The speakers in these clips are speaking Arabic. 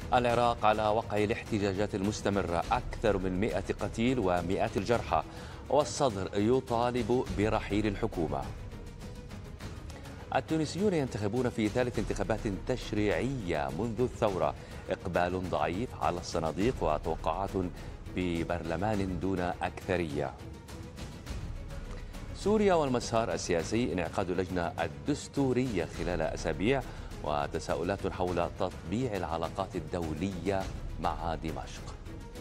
العراق على وقع الاحتجاجات المستمرة، أكثر من 100 قتيل ومئات الجرحى، والصدر يطالب برحيل الحكومة. التونسيون ينتخبون في ثالث انتخابات تشريعية منذ الثورة، إقبال ضعيف على الصناديق وتوقعات ببرلمان دون أكثرية. سوريا والمسار السياسي، انعقاد اللجنة الدستورية خلال أسابيع، وتساؤلات حول تطبيع العلاقات الدولية مع دمشق.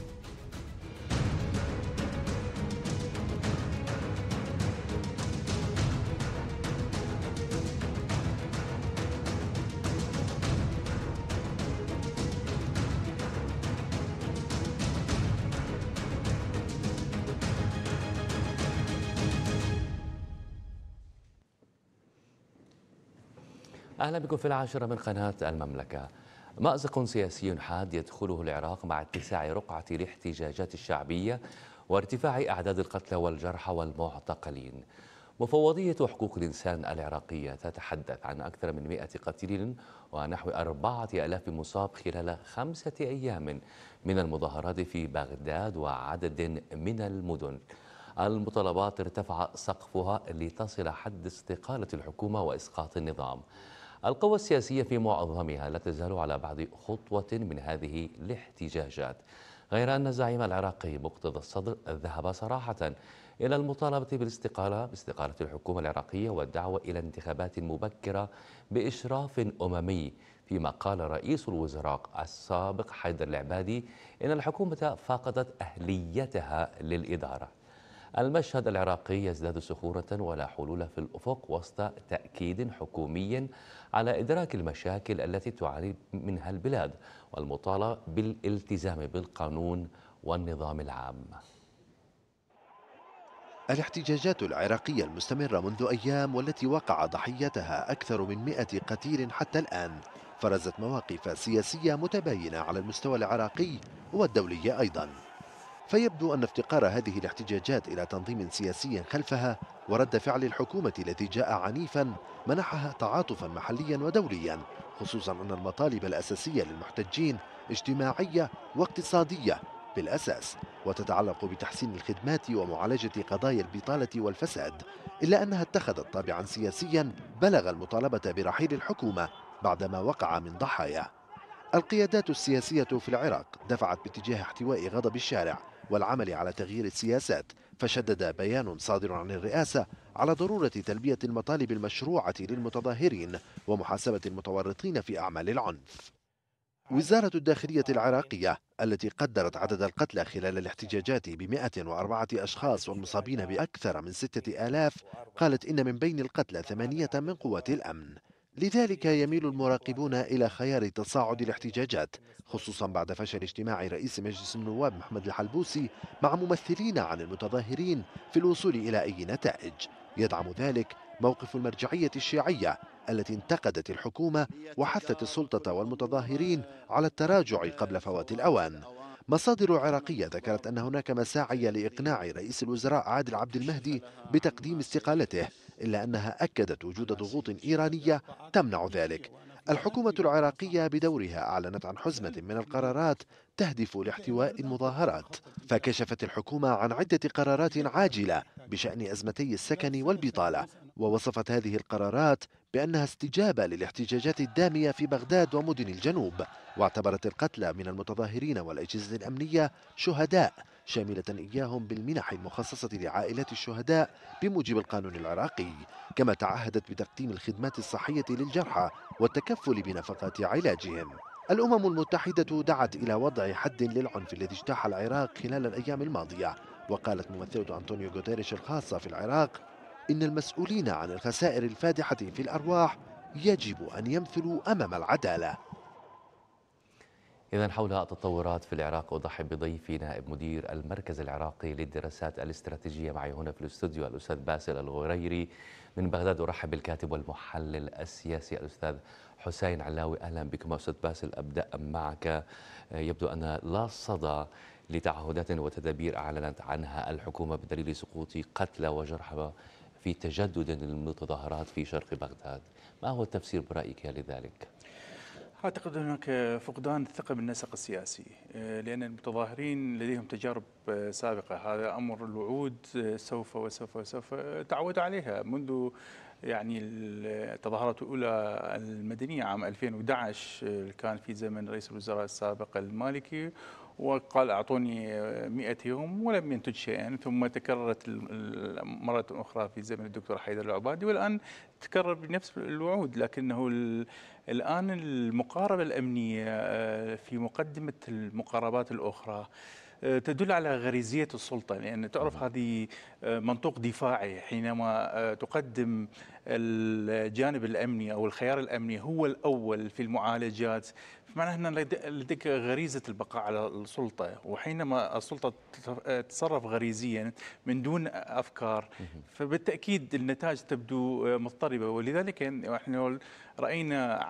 أهلا بكم في العاشرة من قناة المملكة. مأزق سياسي حاد يدخله العراق مع اتساع رقعة الاحتجاجات الشعبية وارتفاع أعداد القتلى والجرحى والمعتقلين. مفوضية حقوق الإنسان العراقية تتحدث عن أكثر من 100 قتيل ونحو 4000 مصاب خلال 5 أيام من المظاهرات في بغداد وعدد من المدن. المطالبات ارتفع سقفها لتصل حد استقالة الحكومة وإسقاط النظام. القوى السياسية في معظمها لا تزال على بعد خطوة من هذه الاحتجاجات، غير أن الزعيم العراقي مقتدى الصدر ذهب صراحة إلى المطالبة باستقالة الحكومة العراقية والدعوة إلى انتخابات مبكرة بإشراف أممي، فيما قال رئيس الوزراء السابق حيدر العبادي إن الحكومة فقدت أهليتها للإدارة. المشهد العراقي يزداد صخورة ولا حلول في الأفق وسط تأكيد حكومي على إدراك المشاكل التي تعاني منها البلاد والمطالبة بالالتزام بالقانون والنظام العام. الاحتجاجات العراقية المستمرة منذ أيام والتي وقع ضحيتها أكثر من 100 قتيل حتى الآن فرزت مواقف سياسية متباينة على المستوى العراقي والدولي أيضا. فيبدو أن افتقار هذه الاحتجاجات إلى تنظيم سياسي خلفها ورد فعل الحكومة الذي جاء عنيفا منحها تعاطفا محليا ودوليا، خصوصا أن المطالب الأساسية للمحتجين اجتماعية واقتصادية بالأساس وتتعلق بتحسين الخدمات ومعالجة قضايا البطالة والفساد، إلا أنها اتخذت طابعا سياسيا بلغ المطالبة برحيل الحكومة بعدما وقع من ضحايا. القيادات السياسية في العراق دفعت باتجاه احتواء غضب الشارع والعمل على تغيير السياسات، فشدد بيان صادر عن الرئاسة على ضرورة تلبية المطالب المشروعة للمتظاهرين ومحاسبة المتورطين في أعمال العنف. وزارة الداخلية العراقية التي قدرت عدد القتلى خلال الاحتجاجات ب104 أشخاص والمصابين بأكثر من 6000 قالت إن من بين القتلى 8 من قوات الأمن. لذلك يميل المراقبون إلى خيار تصاعد الاحتجاجات، خصوصا بعد فشل اجتماع رئيس مجلس النواب محمد الحلبوسي مع ممثلين عن المتظاهرين في الوصول إلى أي نتائج. يدعم ذلك موقف المرجعية الشيعية التي انتقدت الحكومة وحثت السلطة والمتظاهرين على التراجع قبل فوات الأوان. مصادر عراقية ذكرت أن هناك مساعي لإقناع رئيس الوزراء عادل عبد المهدي بتقديم استقالته، إلا أنها أكدت وجود ضغوط إيرانية تمنع ذلك. الحكومة العراقية بدورها أعلنت عن حزمة من القرارات تهدف لاحتواء المظاهرات، فكشفت الحكومة عن عدة قرارات عاجلة بشأن أزمتي السكن والبطالة، ووصفت هذه القرارات بأنها استجابة للاحتجاجات الدامية في بغداد ومدن الجنوب، واعتبرت القتلى من المتظاهرين والأجهزة الأمنية شهداء، شاملة إياهم بالمنح المخصصة لعائلات الشهداء بموجب القانون العراقي، كما تعهدت بتقديم الخدمات الصحية للجرحى والتكفل بنفقات علاجهم. الأمم المتحدة دعت إلى وضع حد للعنف الذي اجتاح العراق خلال الأيام الماضية، وقالت ممثلة أنطونيو غوتيريش الخاصة في العراق إن المسؤولين عن الخسائر الفادحة في الأرواح يجب أن يمثلوا أمام العدالة. إذا حول التطورات في العراق أضحب بضيفي نائب مدير المركز العراقي للدراسات الاستراتيجية معي هنا في الاستوديو الأستاذ باسل الغريري من بغداد. أرحب بالكاتب والمحلل السياسي الأستاذ حسين علاوي. أهلا بكم أستاذ باسل. أبدأ معك. يبدو أن لا صدى لتعهدات وتدابير أعلنت عنها الحكومة بدليل سقوط قتلى وجرحى في تجدد للمتظاهرات في شرق بغداد، ما هو التفسير برأيك لذلك؟ أعتقد هناك فقدان الثقة بالنسق السياسي، لأن المتظاهرين لديهم تجارب سابقة. هذا أمر الوعود سوف وسوف وسوف تعودوا عليها منذ يعني التظاهرات الأولى المدنية عام 2011. كان في زمن رئيس الوزراء السابق المالكي وقال أعطوني 100 يوم ولم ينتج شيئا، ثم تكررت مرة أخرى في زمن الدكتور حيدر العبادي، والآن تكرر بنفس الوعود. لكنه الآن المقاربة الأمنية في مقدمة المقاربات الأخرى تدل على غريزية السلطة، لأن تعرف هذه منطوق دفاعي. حينما تقدم الجانب الأمني أو الخيار الأمني هو الأول في المعالجات، فمعناه أن لديك غريزة البقاء على السلطة. وحينما السلطة تتصرف غريزيا من دون أفكار، فبالتأكيد النتائج تبدو مضطربة. ولذلك نحن رأينا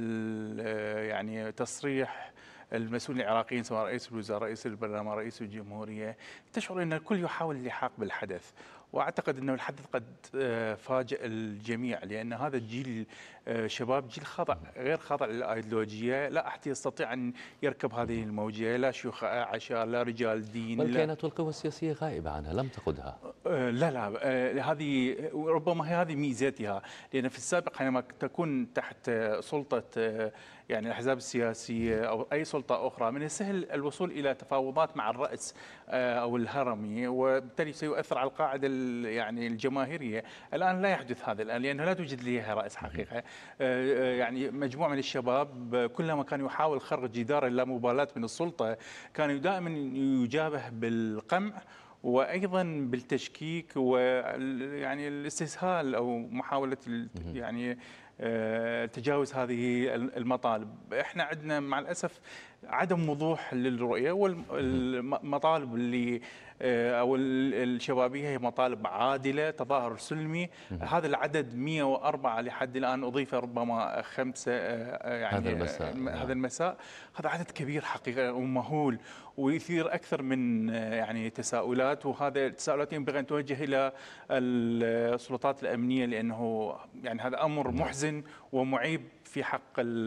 يعني تصريح المسؤولين العراقيين، سواء رئيس الوزراء، رئيس البرلمان، رئيس الجمهورية، تشعر أن الكل يحاول اللحاق بالحدث. وأعتقد أن الحدث قد فاجأ الجميع، لأن هذا الجيل شباب، جيل خاضع غير خاضع للأيديولوجية. لا أحد يستطيع أن يركب هذه الموجة، لا شيوخ عشائر، لا رجال دين، بل كانت القوى السياسية غائبة عنها، لم تقودها. لا هذه ربما هذه ميزتها، لأن في السابق حينما تكون تحت سلطة يعني الأحزاب السياسية أو أي سلطة أخرى، من السهل الوصول إلى تفاوضات مع الرأس أو الهرمي، وبالتالي سيؤثر على القاعدة يعني الجماهيرية. الآن لا يحدث هذا الآن، لأنه لا توجد لها رأس حقيقة. يعني مجموعة من الشباب كلما كان يحاول خرق جدار اللامبالاة من السلطة، كان دائما يجابه بالقمع وايضا بالتشكيك ويعني الاستسهال او محاوله يعني تجاوز هذه المطالب. احنا عندنا مع الاسف عدم وضوح للرؤيه، والمطالب اللي او الشبابيه هي مطالب عادله، تظاهر سلمي. هذا العدد 104 لحد الان، اضيف ربما 5 يعني هذا المساء. هذا المساء. هذا عدد كبير حقيقه ومهول، ويثير اكثر من يعني تساؤلات، وهذا التساؤلات ينبغي ان توجه الى السلطات الامنيه، لانه يعني هذا امر محزن ومعيب في حق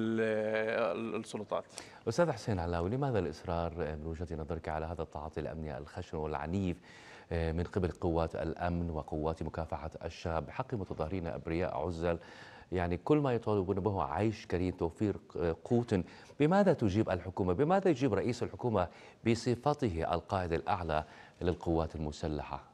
السلطات. أستاذ حسين علاوي، لماذا الإصرار من وجهة نظرك على هذا التعاطي الأمني الخشن والعنيف من قبل قوات الأمن وقوات مكافحة الشاب بحق متظاهرين أبرياء عزل؟ يعني كل ما يطالبون به عيش كريم، توفير قوت. بماذا تجيب الحكومة؟ بماذا يجيب رئيس الحكومة بصفته القائد الأعلى للقوات المسلحة؟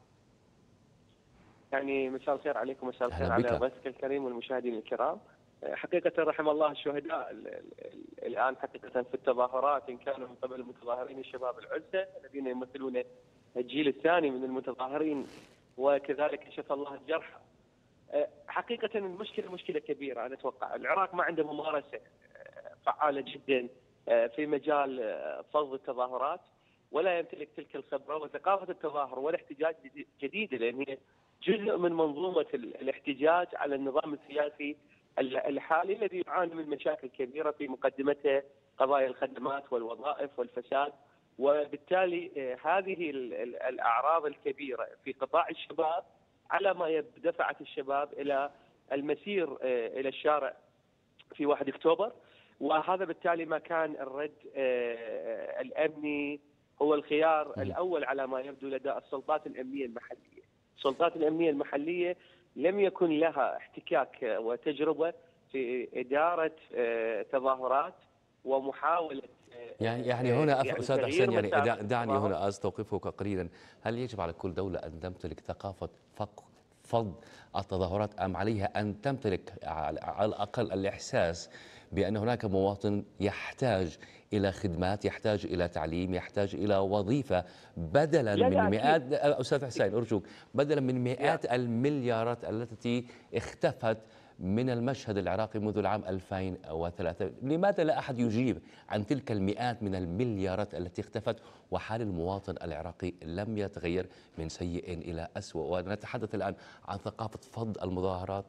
يعني مساء الخير عليكم، مساء الخير على ضيفك الكريم والمشاهدين الكرام. حقيقة رحم الله الشهداء الآن حقيقة في التظاهرات، إن كانوا من قبل المتظاهرين الشباب العزة الذين يمثلون الجيل الثاني من المتظاهرين، وكذلك شفى الله الجرحى. حقيقة المشكلة مشكلة كبيرة. أنا أتوقع العراق ما عنده ممارسة فعالة جدا في مجال فض التظاهرات، ولا يمتلك تلك الخبرة وثقافة التظاهر والاحتجاج جديدة، لأن هي جزء من منظومة الاحتجاج على النظام السياسي الحالي الذي يعاني من مشاكل كبيرة، في مقدمته قضايا الخدمات والوظائف والفساد. وبالتالي هذه الأعراض الكبيرة في قطاع الشباب على ما دفعت الشباب إلى المسير إلى الشارع في 1 أكتوبر. وهذا بالتالي ما كان الرد الأمني هو الخيار الأول على ما يبدو لدى السلطات الأمنية المحلية. السلطات الأمنية المحلية لم يكن لها احتكاك وتجربة في إدارة تظاهرات ومحاولة يعني هنا أستاذ حسين، يعني دعني هنا أستوقفك قليلا. هل يجب على كل دولة أن تمتلك ثقافة فض التظاهرات، أم عليها أن تمتلك على الأقل الإحساس بأن هناك مواطن يحتاج إلى خدمات، يحتاج إلى تعليم، يحتاج إلى وظيفة، بدلا من مئات، أستاذ حسين أرجوك، بدلا من مئات المليارات التي اختفت من المشهد العراقي منذ العام 2003. لماذا لا أحد يجيب عن تلك المئات من المليارات التي اختفت، وحال المواطن العراقي لم يتغير من سيء إلى أسوأ، ونتحدث الآن عن ثقافة فض المظاهرات؟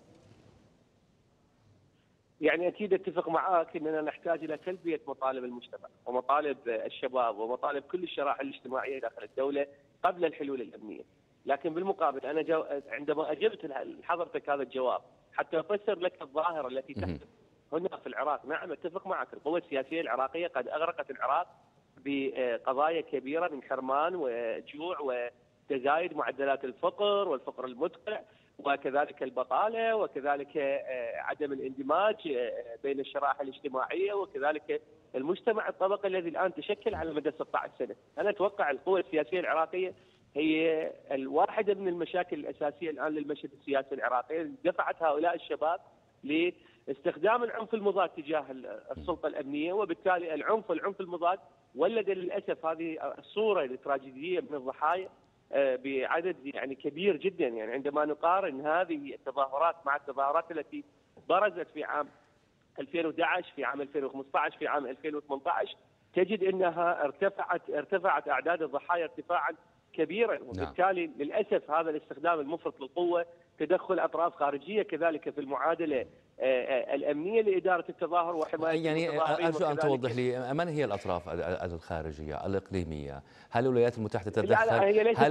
يعني أكيد أتفق معك أننا نحتاج إلى تلبية مطالب المجتمع ومطالب الشباب ومطالب كل الشرائح الاجتماعية داخل الدولة قبل الحلول الأمنية. لكن بالمقابل أنا عندما أجبت حضرتك هذا الجواب حتى أفسر لك الظاهرة التي تحدث هنا في العراق. نعم اتفق معك، القوى السياسيه العراقيه قد اغرقت العراق بقضايا كبيره من حرمان وجوع وتزايد معدلات الفقر والفقر المدقع، وكذلك البطاله، وكذلك عدم الاندماج بين الشرائح الاجتماعيه، وكذلك المجتمع الطبقي الذي الان تشكل على مدى 16 سنه. انا اتوقع القوى السياسيه العراقيه هي الواحده من المشاكل الاساسيه الان للمشهد السياسي العراقي، دفعت هؤلاء الشباب لاستخدام العنف المضاد تجاه السلطه الامنيه، وبالتالي العنف المضاد ولد للاسف هذه الصوره التراجيديه من الضحايا بعدد يعني كبير جدا. يعني عندما نقارن هذه التظاهرات مع التظاهرات التي برزت في عام 2011، في عام 2015، في عام 2018، تجد انها ارتفعت اعداد الضحايا ارتفاعا كبيرا، وبالتالي للاسف هذا الاستخدام المفرط للقوه، تدخل اطراف خارجيه كذلك في المعادله الامنيه لاداره التظاهر وحمايه يعني المتظاهرين. ارجو ان توضح لي من هي الاطراف الخارجيه الاقليميه؟ هل الولايات المتحده تتدخل؟ لا هي ليست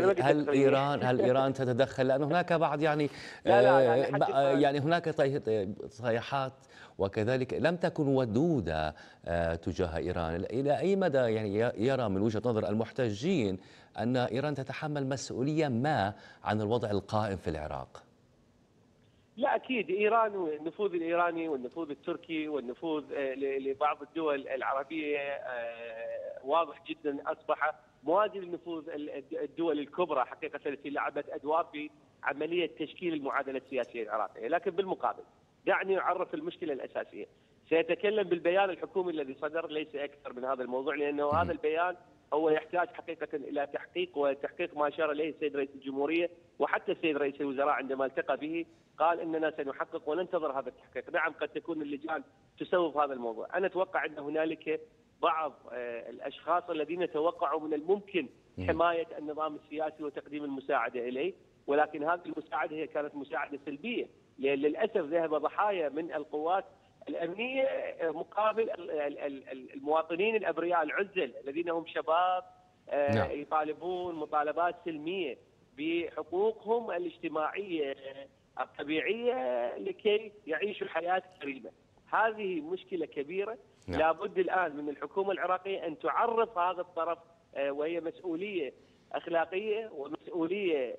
هل ايران تتدخل؟ لانه هناك بعض يعني يعني هناك صيحات وكذلك لم تكن ودوده تجاه ايران. الى اي مدى يعني يرى من وجهه نظر المحتجين ان ايران تتحمل مسؤوليه ما عن الوضع القائم في العراق؟ لا اكيد ايران والنفوذ الايراني والنفوذ التركي والنفوذ لبعض الدول العربيه واضح جدا، اصبح موازي لنفوذ الدول الكبرى حقيقه التي لعبت ادوار في عمليه تشكيل المعادله السياسيه العراقيه. لكن بالمقابل دعني اعرف المشكله الاساسيه. سيتكلم بالبيان الحكومي الذي صدر ليس اكثر من هذا الموضوع، لانه هذا البيان هو يحتاج حقيقه الى تحقيق ما اشار اليه السيد رئيس الجمهوريه، وحتى السيد رئيس الوزراء عندما التقى به قال اننا سنحقق وننتظر هذا التحقيق. نعم قد تكون اللجان تسوف هذا الموضوع. انا اتوقع ان هنالك بعض الاشخاص الذين توقعوا من الممكن حمايه النظام السياسي وتقديم المساعده اليه، ولكن هذه المساعده هي كانت مساعده سلبيه، لان للاسف ذهب ضحايا من القوات الامنيه مقابل المواطنين الابرياء العزل الذين هم شباب يطالبون مطالبات سلميه بحقوقهم الاجتماعيه الطبيعيه لكي يعيشوا حياه كريمه. هذه مشكله كبيره. لابد الان من الحكومه العراقيه ان تعرف هذا الطرف، وهي مسؤوليه اخلاقيه ومسؤوليه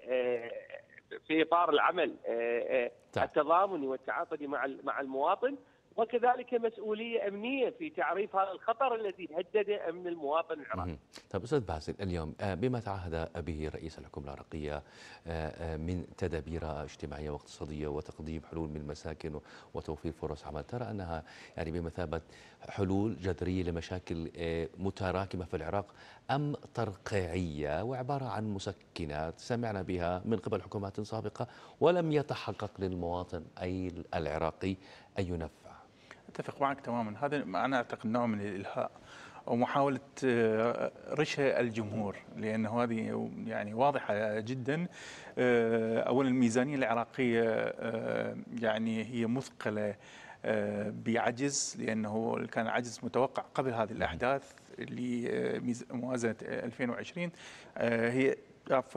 في اطار العمل التضامني والتعاطفي مع المواطن، وكذلك مسؤوليه امنيه في تعريف هذا الخطر الذي هدد امن المواطن العراقي. طيب استاذ باسل، اليوم بما تعهد به رئيس الحكومه العراقيه من تدابير اجتماعيه واقتصاديه وتقديم حلول من مساكن وتوفير فرص عمل، ترى انها يعني بمثابه حلول جذريه لمشاكل متراكمه في العراق ام ترقيعيه وعباره عن مسكنات سمعنا بها من قبل حكومات سابقه ولم يتحقق للمواطن اي العراقي اي نفع؟ اتفق معك تماما. هذا انا اعتقد نوع من الالهاء او محاوله رشا الجمهور، لانه هذه يعني واضحه جدا. اولا الميزانيه العراقيه يعني هي مثقله بعجز، لانه كان عجز متوقع قبل هذه الاحداث لموازنه 2020 هي عفوا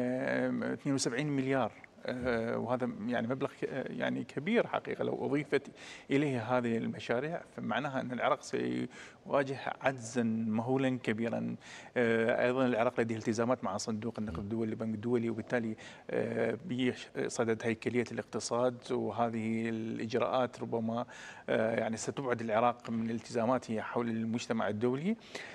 72 مليار، وهذا يعني مبلغ يعني كبير حقيقة. لو أضيفت إليه هذه المشاريع فمعناها أن العراق سيواجه عجزا مهولا كبيرا. أيضا العراق لديه التزامات مع صندوق النقد الدولي والبنك الدولي، وبالتالي بصدد هيكلية الاقتصاد، وهذه الإجراءات ربما يعني ستبعد العراق من التزاماته حول المجتمع الدولي.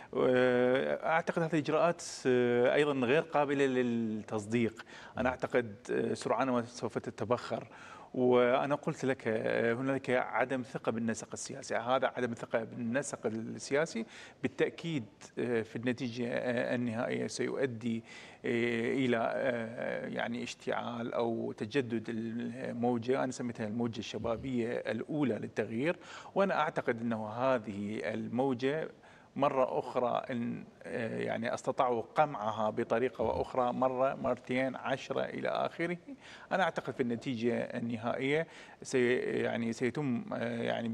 أعتقد هذه الإجراءات أيضا غير قابلة للتصديق. أنا أعتقد سرعان سوف تتبخر. وأنا قلت لك هنالك عدم ثقة بالنسق السياسي. هذا عدم الثقة بالنسق السياسي بالتأكيد في النتيجة النهائية سيؤدي إلى يعني اشتعال أو تجدد الموجة، أنا سميتها الموجة الشبابية الأولى للتغيير. وأنا أعتقد أنه هذه الموجة مرة أخرى إن يعني استطاعوا قمعها بطريقة وأخرى، مرة مرتين 10 إلى آخره. أنا أعتقد في النتيجة النهائية يعني سيتم يعني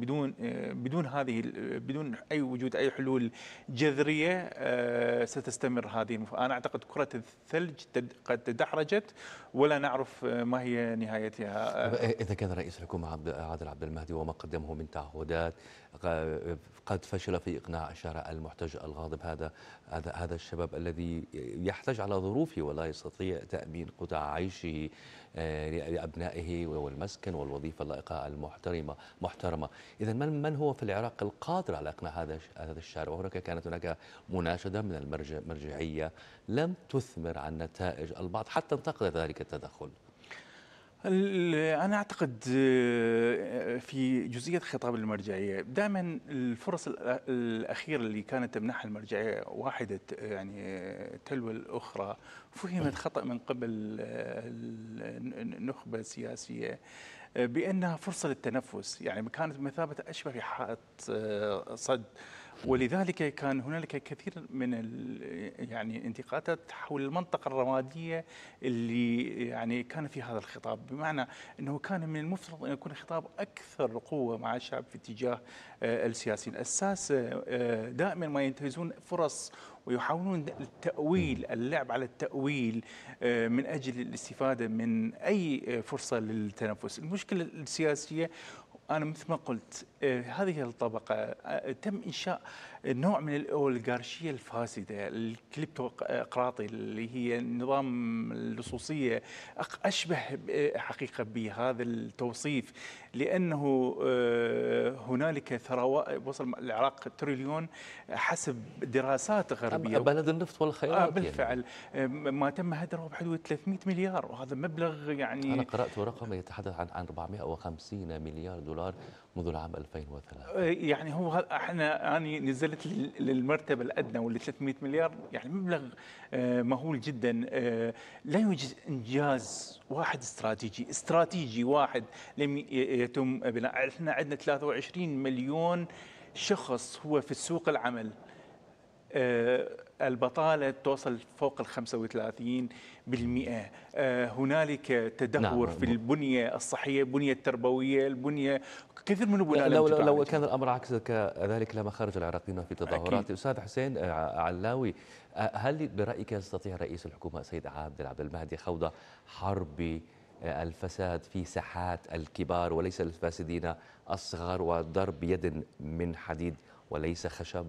بدون أي وجود أي حلول جذرية ستستمر هذه. أنا أعتقد كرة الثلج قد تدحرجت ولا نعرف ما هي نهايتها. إذا كان رئيس الحكومة عادل عبد المهدي وما قدمه من تعهدات قد فشل في إقناع الشارع المحتج الغاضب، هذا الشباب الذي يحتاج على ظروفه ولا يستطيع تأمين قطاع عيشه لأبنائه والمسكن والوظيفة اللائقة محترمة. إذا من هو في العراق القادر على إقناع هذا الشارع؟ وهناك كانت هناك مناشدة من المرجعية لم تثمر عن نتائج، البعض حتى انتقد ذلك التدخل. أنا أعتقد في جزئية خطاب المرجعية دائما الفرص الأخيرة اللي كانت تمنحها المرجعية واحدة يعني تلو الأخرى فهمت خطأ من قبل النخبة السياسية بأنها فرصة للتنفس، يعني كانت مثابة أشبه بحائط صد. ولذلك كان هنالك كثير من يعني انتقادات حول المنطقة الرمادية اللي يعني كان في هذا الخطاب، بمعنى أنه كان من المفترض أن يكون خطاب أكثر قوة مع الشعب في اتجاه السياسيين. الساسة دائما ما ينتهزون فرص ويحاولون اللعب على التأويل من أجل الاستفادة من أي فرصة للتنفس. المشكلة السياسية أنا مثل ما قلت هذه الطبقة تم إنشاء نوع من الأوليغارشية الفاسدة الكليبتوقراطي اللي هي نظام اللصوصية. أشبه حقيقة بهذا التوصيف، لأنه هنالك ثروات وصل العراق تريليون حسب دراسات غربية، بلد النفط والخيرات. بالفعل يعني ما تم هدره بحدود 300 مليار، وهذا مبلغ يعني أنا قرأت رقم يتحدث عن 450 مليار دولار منذ العام 2003. يعني هو احنا أنا نزلت للمرتبة الأدنى واللي 300 مليار، يعني مبلغ مهول جدا. لا يوجد إنجاز واحد استراتيجي واحد لم يتم بناء. احنا عندنا 23 مليون شخص هو في السوق العمل، البطالة توصل فوق 35%. هنالك تدهور في البنية الصحية، البنية التربوية، البنية كثير من البنى. لو كان الأمر عكس ذلك لما خرج العراقيين في تظاهرات. أستاذ حسين علاوي، هل برأيك يستطيع رئيس الحكومة السيد عبد المهدي خوض حرب الفساد في ساحات الكبار وليس الفاسدين الصغار وضرب يد من حديد وليس خشب؟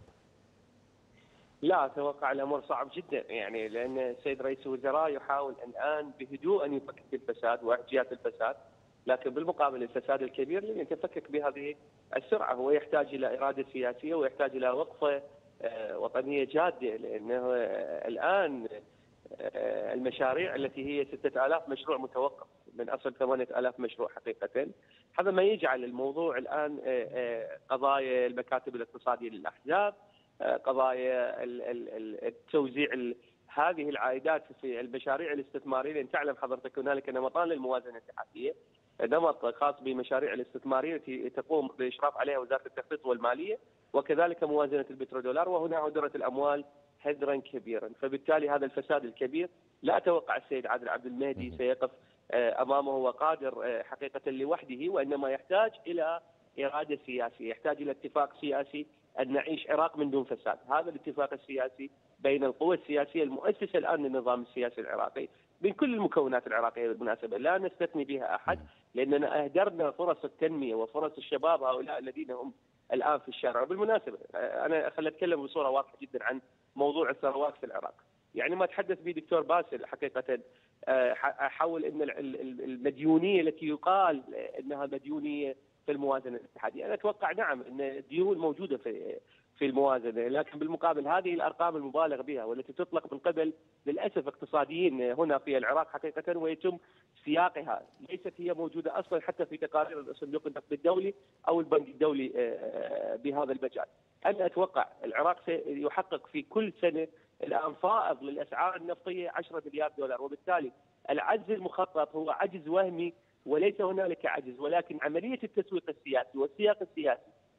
لا، أتوقع الأمر صعب جدا، يعني لأن السيد رئيس الوزراء يحاول الآن بهدوء أن يفكك الفساد واحتياجات الفساد، لكن بالمقابل الفساد الكبير لن يتفكك بهذه السرعة. هو يحتاج إلى إرادة سياسية ويحتاج إلى وقفة وطنية جادة، لأنه الآن المشاريع التي هي 6000 مشروع متوقف من أصل 8000 مشروع حقيقة. هذا ما يجعل الموضوع الآن قضايا المكاتب الاقتصادية للأحزاب، قضايا التوزيع هذه العائدات في المشاريع الاستثماريه. لان تعلم حضرتك هنالك نمطان للموازنه الاتحاديه، نمط خاص بمشاريع الاستثماريه التي تقوم بالاشراف عليها وزاره التخطيط والماليه، وكذلك موازنه البترودولار، وهنا هدرت الاموال هدرا كبيرا. فبالتالي هذا الفساد الكبير لا اتوقع السيد عادل عبد المهدي سيقف امامه وقادر حقيقه لوحده، وانما يحتاج الى اراده سياسيه، يحتاج الى اتفاق سياسي أن نعيش عراق من دون فساد. هذا الاتفاق السياسي بين القوى السياسية المؤسسة الآن للنظام السياسي العراقي من كل المكونات العراقية بالمناسبة، لا نستثني بها أحد، لأننا أهدرنا فرص التنمية وفرص الشباب هؤلاء الذين هم الآن في الشارع. وبالمناسبة أنا خليني أتكلم بصورة واضحة جدا عن موضوع الثروات في العراق. يعني ما تحدث به دكتور باسل حقيقة حول أن المديونية التي يقال أنها مديونية في الموازنه الاتحاديه، انا اتوقع نعم ان الديون موجوده في الموازنه، لكن بالمقابل هذه الارقام المبالغ بها والتي تطلق من قبل للاسف اقتصاديين هنا في العراق حقيقه ويتم سياقها، ليست هي موجوده اصلا حتى في تقارير الصندوق النقدي الدولي او البنك الدولي بهذا المجال. انا اتوقع العراق سيحقق في كل سنه الان فائض للاسعار النفطيه 10 مليار دولار، وبالتالي العجز المخطط هو عجز وهمي وليس هنالك عجز، ولكن عملية التسويق السياسي والسياق السياسي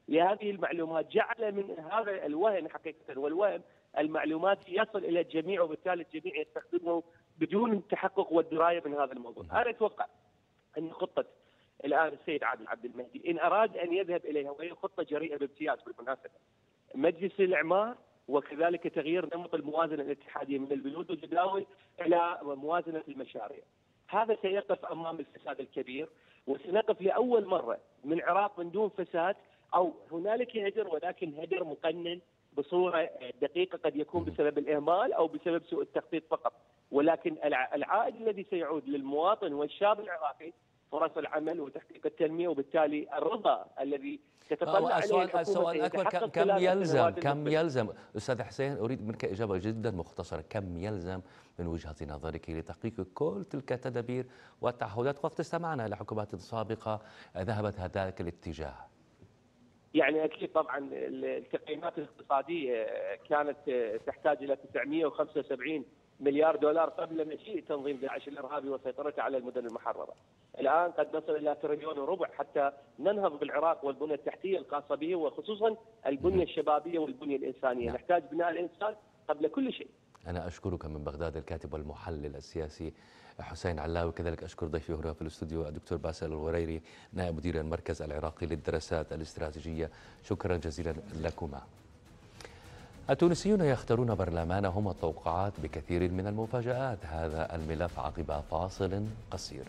لهذه المعلومات جعل من هذا الوهن حقيقة، والوهن المعلوماتي يصل إلى الجميع، وبالتالي الجميع يستخدمه بدون التحقق والدراية من هذا الموضوع. أنا أتوقع أن خطة الآن السيد عادل عبد المهدي إن أراد أن يذهب إليها، وهي خطة جريئة بامتياز بالمناسبة، مجلس الإعمار وكذلك تغيير نمط الموازنة الاتحادية من البنود والجداول إلى موازنة المشاريع، هذا سيقف أمام الفساد الكبير، وسنقف لأول مرة من العراق من دون فساد، أو هنالك هدر ولكن هدر مقنن بصورة دقيقة، قد يكون بسبب الإهمال أو بسبب سوء التخطيط فقط، ولكن العائد الذي سيعود للمواطن والشاب العراقي فرص العمل وتحقيق التنمية، وبالتالي الرضا الذي تتطلع عليه الحكومة. السؤال الأكبر كم يلزم أستاذ حسين، أريد منك إجابة جدا مختصرة، كم يلزم من وجهة نظرك لتحقيق كل تلك التدابير والتعهدات؟ وقت استمعنا إلى حكومات سابقة ذهبت هذاك الاتجاه. يعني أكيد طبعا التقييمات الاقتصادية كانت تحتاج إلى 975 مليار دولار قبل مجيء تنظيم داعش الإرهابي وسيطرته على المدن المحررة. الآن قد نصل إلى 1.5 تريليون حتى ننهض بالعراق والبنية التحتية الخاصة به، وخصوصا البنية الشبابية والبنية الإنسانية. نحتاج بناء الإنسان قبل كل شيء. أنا أشكرك من بغداد الكاتب والمحلل السياسي حسين علاوي، كذلك أشكر ضيفي هنا في الاستوديو الدكتور باسل الغريري نائب مدير المركز العراقي للدراسات الاستراتيجية. شكرا جزيلا لكما. التونسيون يختارون برلمانهم والتوقعات بكثير من المفاجآت، هذا الملف عقب فاصل قصير.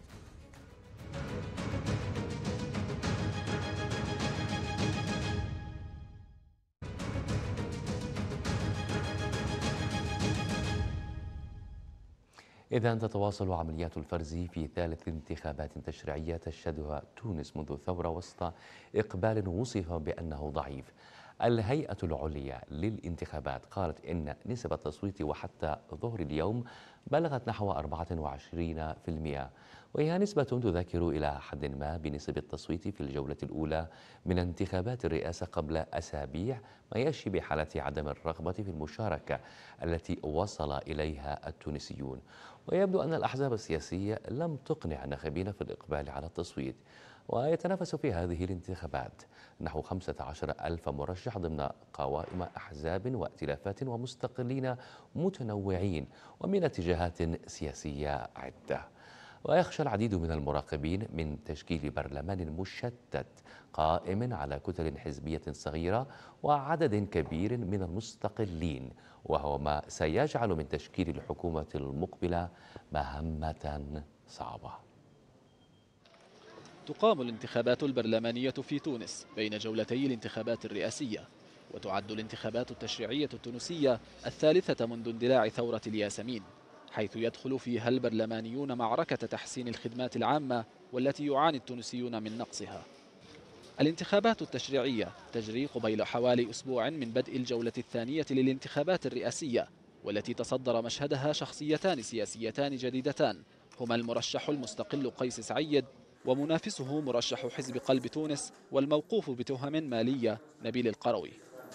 إذا تتواصل عمليات الفرز في ثالث انتخابات تشريعية تشهدها تونس منذ ثورة وسط إقبال وصف بأنه ضعيف. الهيئة العليا للانتخابات قالت إن نسبة التصويت وحتى ظهر اليوم بلغت نحو 24%، وهي نسبة تذكر إلى حد ما بنسب التصويت في الجولة الأولى من انتخابات الرئاسة قبل أسابيع، ما يشي بحالة عدم الرغبة في المشاركة التي وصل إليها التونسيون. ويبدو أن الأحزاب السياسية لم تقنع الناخبين في الإقبال على التصويت. ويتنافس في هذه الانتخابات نحو 15,000 مرشح ضمن قوائم أحزاب وائتلافات ومستقلين متنوعين ومن اتجاهات سياسية عدة. ويخشى العديد من المراقبين من تشكيل برلمان مشتت قائم على كتل حزبية صغيرة وعدد كبير من المستقلين، وهو ما سيجعل من تشكيل الحكومة المقبلة مهمة صعبة. تقام الانتخابات البرلمانية في تونس بين جولتي الانتخابات الرئاسية، وتعد الانتخابات التشريعية التونسية الثالثة منذ اندلاع ثورة الياسمين، حيث يدخل فيها البرلمانيون معركة تحسين الخدمات العامة والتي يعاني التونسيون من نقصها. الانتخابات التشريعية تجري قبيل حوالي أسبوع من بدء الجولة الثانية للانتخابات الرئاسية، والتي تصدر مشهدها شخصيتان سياسيتان جديدتان، هما المرشح المستقل قيس سعيد ومنافسه مرشح حزب قلب تونس والموقوف بتهم مالية نبيل القروي.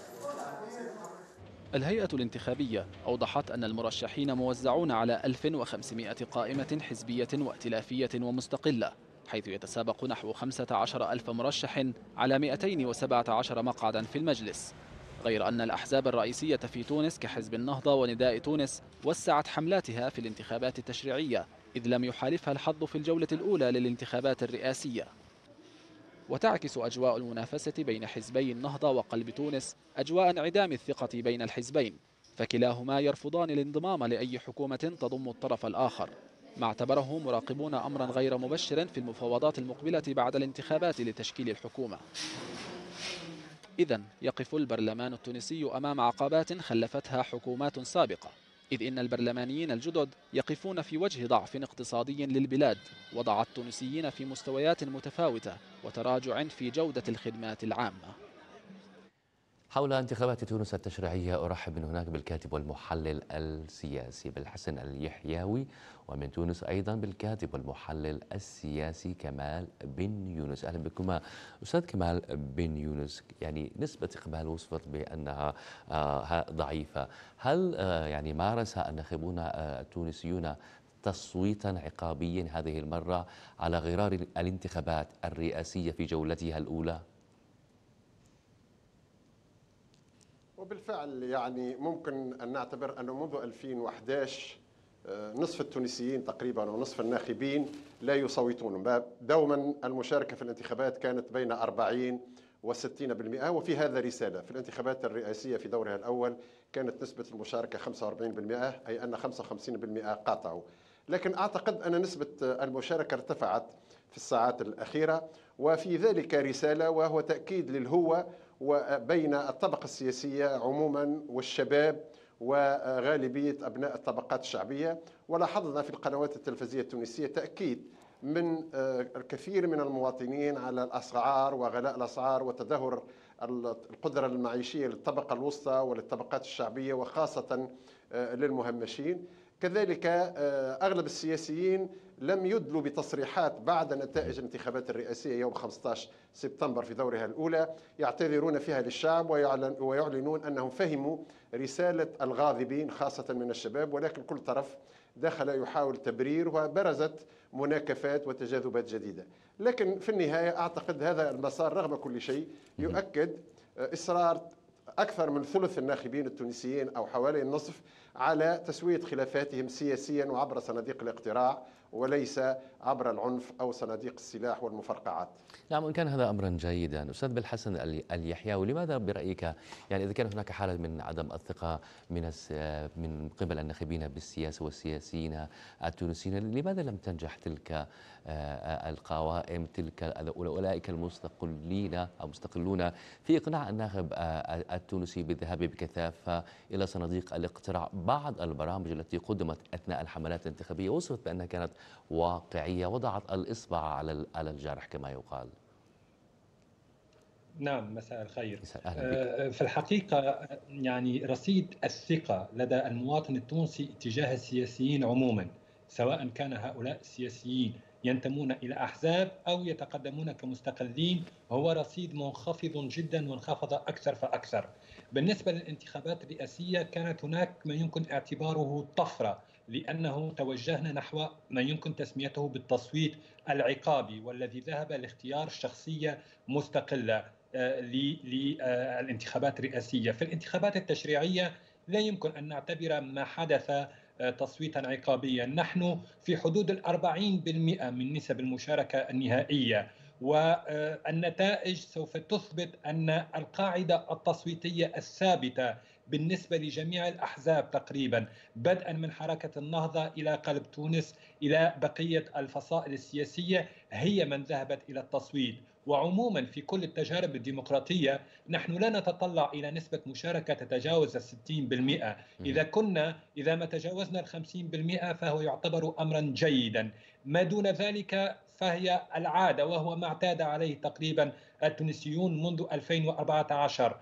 الهيئة الانتخابية أوضحت أن المرشحين موزعون على 1500 قائمة حزبية وائتلافية ومستقلة، حيث يتسابق نحو 15,000 مرشح على 217 مقعدا في المجلس. غير أن الأحزاب الرئيسية في تونس كحزب النهضة ونداء تونس وسعت حملاتها في الانتخابات التشريعية، إذ لم يحالفها الحظ في الجولة الأولى للانتخابات الرئاسية. وتعكس أجواء المنافسة بين حزبي النهضة وقلب تونس أجواء انعدام الثقة بين الحزبين، فكلاهما يرفضان الانضمام لأي حكومة تضم الطرف الآخر، ما اعتبره مراقبون أمرا غير مبشر في المفاوضات المقبلة بعد الانتخابات لتشكيل الحكومة. إذن يقف البرلمان التونسي أمام عقبات خلفتها حكومات سابقة، إذ إن البرلمانيين الجدد يقفون في وجه ضعف اقتصادي للبلاد وضع التونسيين في مستويات متفاوتة وتراجع في جودة الخدمات العامة. حول انتخابات تونس التشريعية أرحب من هناك بالكاتب والمحلل السياسي بالحسن اليحيوي، ومن تونس أيضا بالكاتب والمحلل السياسي كمال بن يونس. أهلا بكما أستاذ كمال بن يونس. يعني نسبة إقبال وصفت بأنها ضعيفة، هل يعني مارس الناخبون التونسيون تصويتا عقابيا هذه المرة على غرار الانتخابات الرئاسية في جولتها الأولى؟ وبالفعل يعني ممكن أن نعتبر أنه منذ 2011 نصف التونسيين تقريبا ونصف الناخبين لا يصوتون. دوما المشاركة في الانتخابات كانت بين 40 و60%، وفي هذا رسالة. في الانتخابات الرئاسية في دورها الأول كانت نسبة المشاركة 45%، أي أن 55% قاطعوا. لكن أعتقد أن نسبة المشاركة ارتفعت في الساعات الأخيرة، وفي ذلك رسالة، وهو تأكيد للهوة وبين الطبقة السياسية عموما والشباب وغالبية أبناء الطبقات الشعبية. ولاحظنا في القنوات التلفزيونية التونسية تأكيد من الكثير من المواطنين على الأسعار وغلاء الأسعار وتدهور القدرة المعيشية للطبقة الوسطى وللطبقات الشعبية وخاصة للمهمشين. كذلك أغلب السياسيين لم يدلوا بتصريحات بعد نتائج الانتخابات الرئاسية يوم 15 سبتمبر في دورها الأولى يعتذرون فيها للشعب ويعلنون أنهم فهموا رسالة الغاضبين خاصة من الشباب، ولكن كل طرف دخل يحاول تبرير وبرزت مناكفات وتجاذبات جديدة. لكن في النهاية أعتقد هذا المسار رغم كل شيء يؤكد إصرار أكثر من ثلث الناخبين التونسيين أو حوالي النصف على تسوية خلافاتهم سياسيا وعبر صناديق الاقتراع وليس عبر العنف أو صناديق السلاح والمفرقعات. نعم، وإن كان هذا أمرا جيدا. أستاذ بالحسن اليحيوي، لماذا برأيك يعني إذا كان هناك حالة من عدم الثقة من قبل الناخبين بالسياسة والسياسيين التونسيين، لماذا لم تنجح تلك القوائم، تلك أولئك المستقلين أو مستقلون في إقناع الناخب التونسي بالذهاب بكثافة إلى صناديق الاقتراع؟ بعض البرامج التي قدمت أثناء الحملات الانتخابية وصفت بأنها كانت واقعية، وضعت الإصبع على الجرح كما يقال. نعم، مساء الخير. في الحقيقة يعني رصيد الثقة لدى المواطن التونسي تجاه السياسيين عموما، سواء كان هؤلاء السياسيين ينتمون إلى أحزاب أو يتقدمون كمستقلين، هو رصيد منخفض جدا وانخفض أكثر فأكثر. بالنسبة للانتخابات الرئاسية كانت هناك ما يمكن اعتباره طفرة، لأنه توجهنا نحو ما يمكن تسميته بالتصويت العقابي، والذي ذهب لاختيار شخصية مستقلة للانتخابات الرئاسية. في الانتخابات التشريعية لا يمكن أن نعتبر ما حدث تصويتا عقابيا. نحن في حدود 40% من نسب المشاركة النهائية، والنتائج سوف تثبت أن القاعدة التصويتية الثابتة بالنسبة لجميع الأحزاب تقريبا، بدءا من حركة النهضة إلى قلب تونس إلى بقية الفصائل السياسية، هي من ذهبت إلى التصويت. وعموما في كل التجارب الديمقراطية نحن لا نتطلع إلى نسبة مشاركة تتجاوز 60%. إذا ما تجاوزنا 50% فهو يعتبر أمرا جيدا، ما دون ذلك فهي العادة، وهو ما اعتاد عليه تقريبا التونسيون منذ 2014.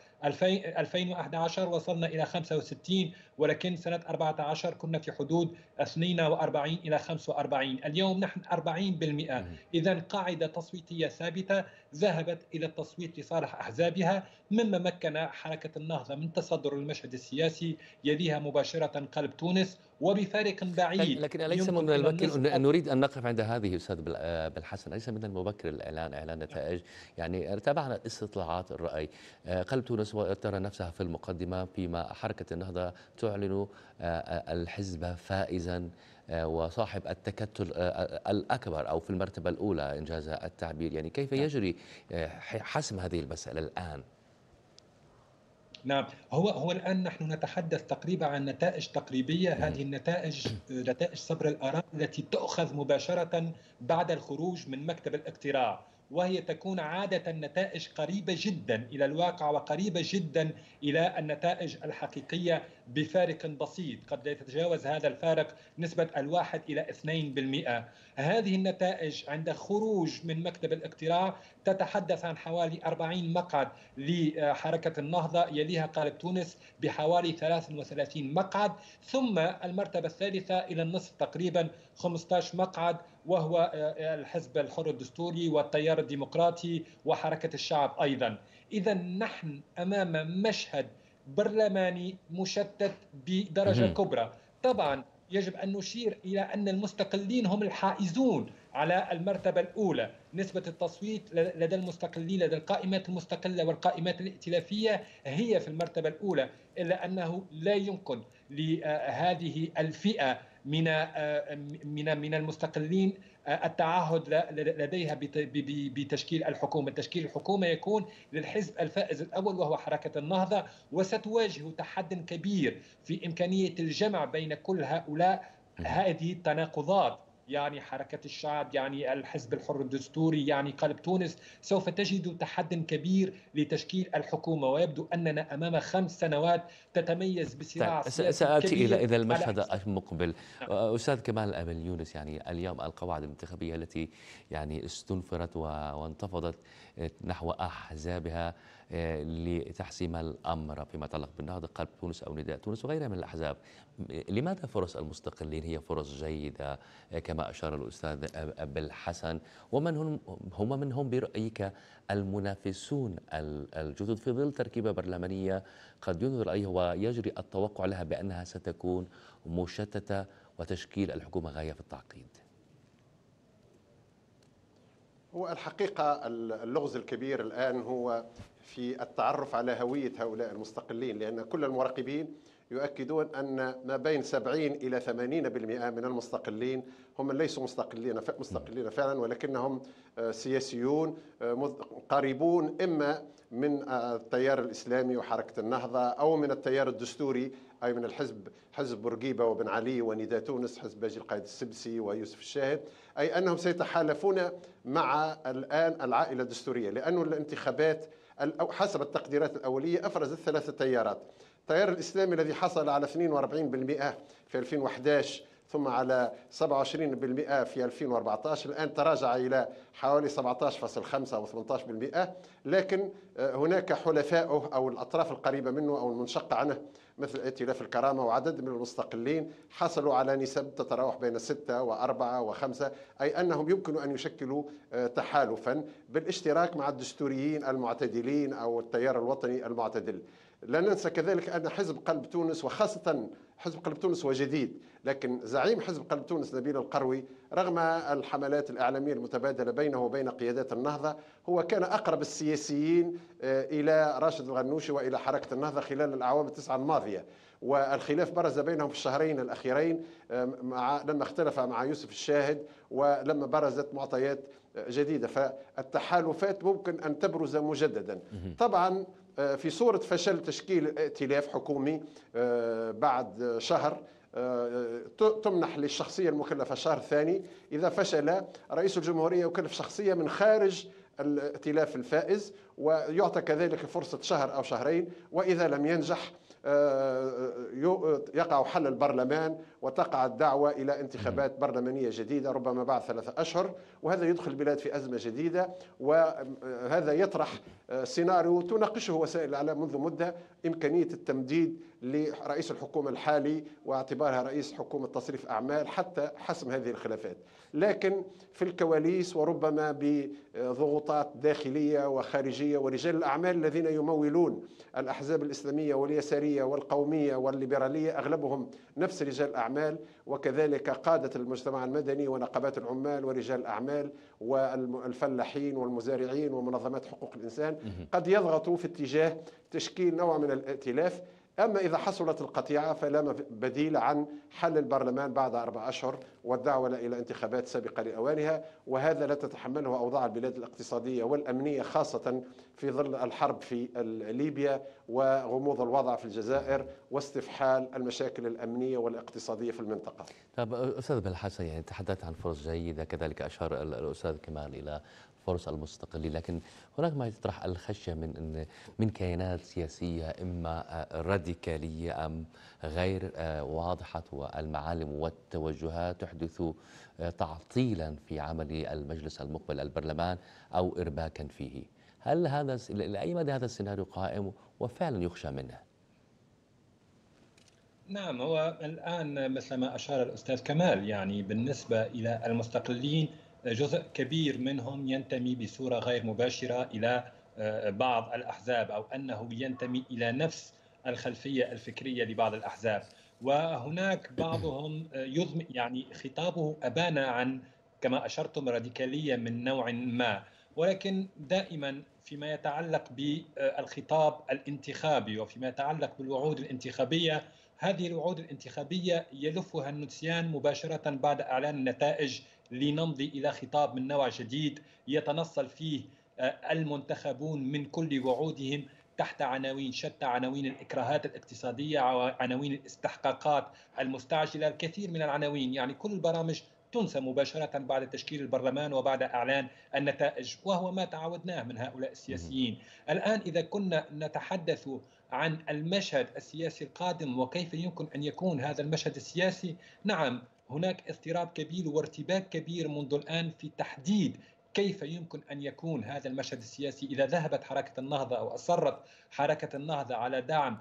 2011 وصلنا إلى 65، ولكن سنة 14 كنا في حدود 42 إلى 45. اليوم نحن 40%. إذن قاعدة تصويتية ثابتة ذهبت إلى التصويت لصالح أحزابها، مما مكن حركة النهضة من تصدر المشهد السياسي، يليها مباشرة قلب تونس وبفارق بعيد. لكن أليس من المبكر أن نريد أن نقف عند هذه أستاذ بالحسن؟ أليس من المبكر الإعلان إعلان نتائج؟ يعني تابعنا استطلاعات الرأي، قلب تونس وترى نفسها في المقدمة، فيما حركة النهضة تعلن الحزب فائزا وصاحب التكتل الأكبر أو في المرتبة الأولى إنجاز التعبير. يعني كيف يجري حسم هذه المسألة الآن؟ نعم، هو الآن نحن نتحدث تقريبا عن نتائج تقريبية. هذه النتائج نتائج صبر الآراء التي تؤخذ مباشرة بعد الخروج من مكتب الاقتراع، وهي تكون عادة نتائج قريبة جدا إلى الواقع وقريبة جدا إلى النتائج الحقيقية بفارق بسيط، قد لا يتجاوز هذا الفارق نسبة 1 إلى 2%. هذه النتائج عند خروج من مكتب الاقتراع تتحدث عن حوالي 40 مقعد لحركة النهضة، يليها قلب تونس بحوالي 33 مقعد، ثم المرتبة الثالثة إلى النصف تقريبا 15 مقعد، وهو الحزب الحر الدستوري والتيار الديمقراطي وحركة الشعب أيضا. إذا نحن أمام مشهد برلماني مشتت بدرجة كبرى. طبعا يجب أن نشير إلى أن المستقلين هم الحائزون على المرتبة الأولى. نسبة التصويت لدى المستقلين لدى القائمات المستقلة والقائمات الائتلافية هي في المرتبة الأولى، إلا أنه لا يمكن لهذه الفئة من المستقلين التعهد لديها بتشكيل الحكومة. تشكيل الحكومة يكون للحزب الفائز الأول وهو حركة النهضة، وستواجه تحدي كبير في إمكانية الجمع بين كل هؤلاء هذه التناقضات، يعني حركة الشعب، يعني الحزب الحر الدستوري، يعني قلب تونس. سوف تجد تحدي كبير لتشكيل الحكومة، ويبدو أننا أمام 5 سنوات تتميز بصراع سياسي سآتي كبير إلى المشهد المقبل. أستاذ كمال أمل يونس، يعني اليوم القواعد الانتخابية التي يعني استنفرت وانتفضت نحو أحزابها لتحسيم الأمر فيما يتعلق بالنهضة، قلب تونس أو نداء تونس وغيرها من الأحزاب، لماذا فرص المستقلين هي فرص جيدة كما أشار الأستاذ بالحسن؟ ومن هم برأيك المنافسون الجدد في ظل تركيبة برلمانية قد ينظر إليها ويجري التوقع لها بأنها ستكون مشتتة وتشكيل الحكومة غاية في التعقيد؟ هو الحقيقة اللغز الكبير الآن هو في التعرف على هوية هؤلاء المستقلين، لأن كل المراقبين يؤكدون أن ما بين 70 إلى 80% من المستقلين هم ليسوا مستقلين فعلا، ولكنهم سياسيون قريبون إما من التيار الإسلامي وحركة النهضة أو من التيار الدستوري، أي من حزب بورقيبة وبن علي ونداء تونس، حزب باجي القائد السبسي ويوسف الشاهد، أي أنهم سيتحالفون مع الآن العائلة الدستورية، لأن الانتخابات حسب التقديرات الأولية أفرزت 3 تيارات. التيار الإسلامي الذي حصل على 42% في 2011 ثم على 27% في 2014، الآن تراجع إلى حوالي 17.5 أو 18%، لكن هناك حلفائه أو الأطراف القريبة منه أو المنشقة عنه مثل ائتلاف الكرامة وعدد من المستقلين حصلوا على نسب تتراوح بين 6 و4 و5، أي أنهم يمكن أن يشكلوا تحالفا بالاشتراك مع الدستوريين المعتدلين أو التيار الوطني المعتدل. لا ننسى كذلك أن حزب قلب تونس، وخاصة حزب قلب تونس هو جديد، لكن زعيم حزب قلب تونس نبيل القروي رغم الحملات الإعلامية المتبادلة بينه وبين قيادات النهضة هو كان أقرب السياسيين إلى راشد الغنوشي وإلى حركة النهضة خلال الأعوام 9 الماضية، والخلاف برز بينهم في الشهرين الأخيرين لما اختلف مع يوسف الشاهد ولما برزت معطيات جديدة، فالتحالفات ممكن أن تبرز مجددا. طبعا في صورة فشل تشكيل ائتلاف حكومي بعد شهر تمنح للشخصية المكلفة شهر ثاني، إذا فشل رئيس الجمهورية يكلف شخصية من خارج الائتلاف الفائز ويعطى كذلك فرصة شهر أو شهرين، وإذا لم ينجح يقع حل البرلمان وتقع الدعوة إلى انتخابات برلمانية جديدة ربما بعد 3 أشهر، وهذا يدخل البلاد في أزمة جديدة. وهذا يطرح سيناريو تناقشه وسائل الإعلام منذ مدة، إمكانية التمديد لرئيس الحكومة الحالي واعتبارها رئيس حكومة تصريف أعمال حتى حسم هذه الخلافات، لكن في الكواليس وربما بضغوطات داخلية وخارجية ورجال الأعمال الذين يمولون الأحزاب الإسلامية واليسارية والقومية والليبرالية أغلبهم نفس رجال الأعمال، وكذلك قادة المجتمع المدني ونقابات العمال ورجال الأعمال والفلاحين والمزارعين ومنظمات حقوق الإنسان قد يضغطوا في اتجاه تشكيل نوع من الائتلاف. أما إذا حصلت القطيعة فلا بديل عن حل البرلمان بعد 4 أشهر والدعوة إلى انتخابات سابقة لأوانها، وهذا لا تتحمله أوضاع البلاد الاقتصادية والأمنية خاصة في ظل الحرب في ليبيا وغموض الوضع في الجزائر واستفحال المشاكل الأمنية والاقتصادية في المنطقة. طب أستاذ بالحسن، يعني تحدثت عن فرص جيدة، كذلك أشار الأستاذ كمال إلى فرص المستقلين، لكن هناك ما يطرح الخشية من كيانات سياسية إما راديكالية أم غير واضحة المعالم والتوجهات تحدث تعطيلا في عمل المجلس المقبل البرلمان أو إرباكا فيه. هل هذا لأي مدى هذا السيناريو قائم وفعلا يخشى منه؟ نعم، هو الآن مثل ما أشار الأستاذ كمال، يعني بالنسبة إلى المستقلين جزء كبير منهم ينتمي بصورة غير مباشرة إلى بعض الأحزاب، أو أنه ينتمي إلى نفس الخلفية الفكرية لبعض الأحزاب، وهناك بعضهم يعني خطابه أبان عن كما أشرتم راديكالية من نوع ما، ولكن دائما فيما يتعلق بالخطاب الانتخابي وفيما يتعلق بالوعود الانتخابية، هذه الوعود الانتخابية يلفها النسيان مباشرة بعد إعلان النتائج لنمضي إلى خطاب من نوع جديد يتنصل فيه المنتخبون من كل وعودهم تحت عناوين شتى، عناوين الإكراهات الاقتصادية، عناوين الاستحقاقات المستعجلة، الكثير من العناوين. يعني كل البرامج تنسى مباشرة بعد تشكيل البرلمان وبعد إعلان النتائج، وهو ما تعودناه من هؤلاء السياسيين. الآن إذا كنا نتحدث عن المشهد السياسي القادم وكيف يمكن أن يكون هذا المشهد السياسي، نعم هناك اضطراب كبير وارتباك كبير منذ الآن في تحديد كيف يمكن أن يكون هذا المشهد السياسي إذا ذهبت حركة النهضة أو أصرت حركة النهضة على دعم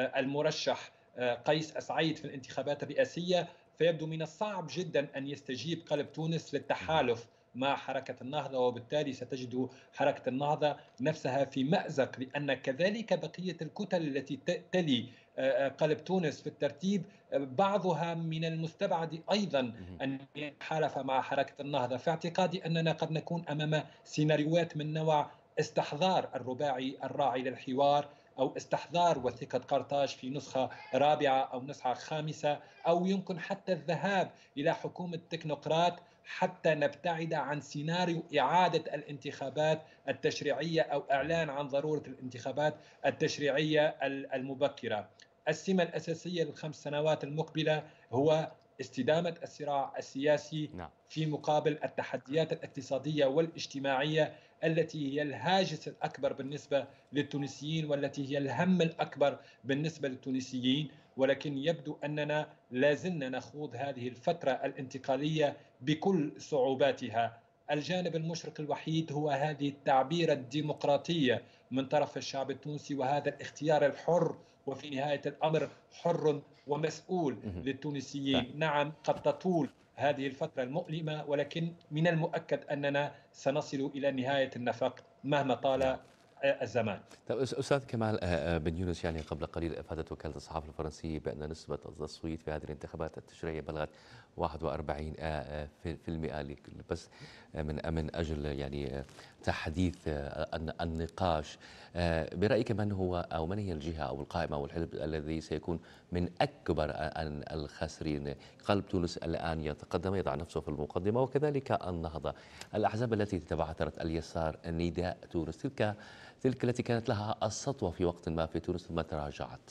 المرشح قيس سعيد في الانتخابات الرئاسية. فيبدو من الصعب جدا أن يستجيب قلب تونس للتحالف مع حركة النهضة، وبالتالي ستجد حركة النهضة نفسها في مأزق، لأن كذلك بقية الكتل التي تلي قلب تونس في الترتيب بعضها من المستبعد أيضا أن يتحالف مع حركة النهضة. في اعتقادي أننا قد نكون أمام سيناريوهات من نوع استحضار الرباعي الراعي للحوار، أو استحضار وثيقة قرطاج في نسخة رابعة أو نسخة خامسة، أو يمكن حتى الذهاب إلى حكومة تكنوقراط حتى نبتعد عن سيناريو إعادة الانتخابات التشريعية أو إعلان عن ضرورة الانتخابات التشريعية المبكرة. السمة الأساسية لل5 سنوات المقبلة هو استدامة الصراع السياسي في مقابل التحديات الاقتصادية والاجتماعية التي هي الهاجس الأكبر بالنسبة للتونسيين والتي هي الهم الأكبر بالنسبة للتونسيين. ولكن يبدو أننا لازلنا نخوض هذه الفترة الانتقالية بكل صعوباتها. الجانب المشرق الوحيد هو هذه التعبير الديمقراطية من طرف الشعب التونسي، وهذا الاختيار الحر وفي نهاية الأمر حر ومسؤول للتونسيين. نعم قد تطول هذه الفترة المؤلمة، ولكن من المؤكد أننا سنصل إلى نهاية النفق مهما طال الزمان. طيب أستاذ كمال بن يونس، يعني قبل قليل أفادت وكالة الصحافة الفرنسية بأن نسبة التصويت في هذه الانتخابات التشريعية بلغت 41% بس من أجل يعني تحديث النقاش. برأيك من هو أو من هي الجهة أو القائمة أو الحزب الذي سيكون من أكبر الخاسرين؟ قلب تونس الآن يتقدم، يضع نفسه في المقدمة، وكذلك النهضة. الأحزاب التي تبعثرت اليسار، نداء تونس، تلك التي كانت لها السطوة في وقت ما في تونس ثم تراجعت.